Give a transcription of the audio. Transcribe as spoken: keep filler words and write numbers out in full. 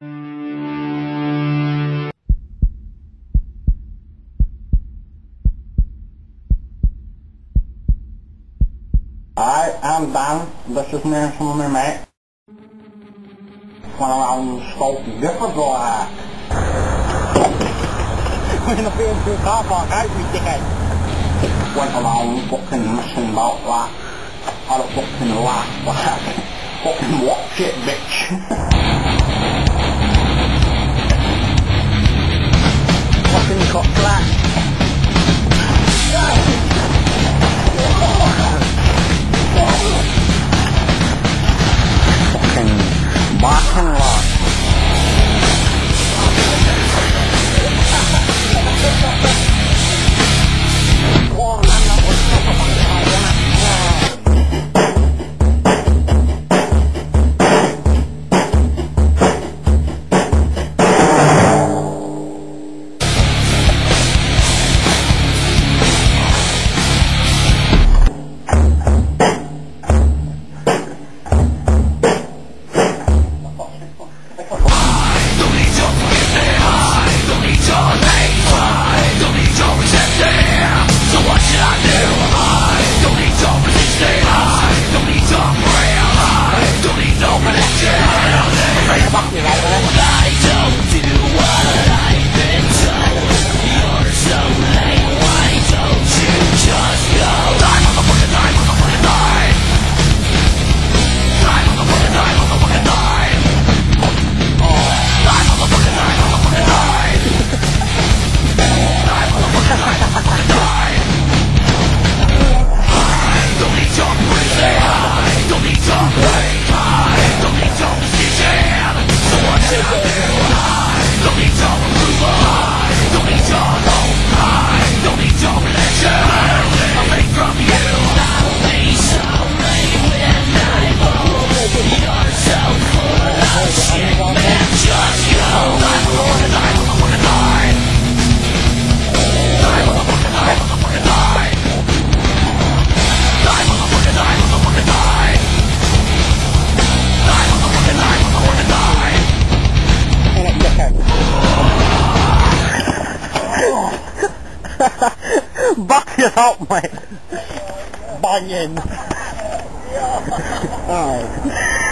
Hi, I'm Dan. This is me and some of my mates. Went around Stoke Gifford like. We're in the B and Q car park, ain't we, dickhead? Went around fucking messing about like. Had a fucking laugh like. Fucking watch it, bitch. Fucking cock flat. Fucking barking lot. Back it up, mate. Banging. Alright.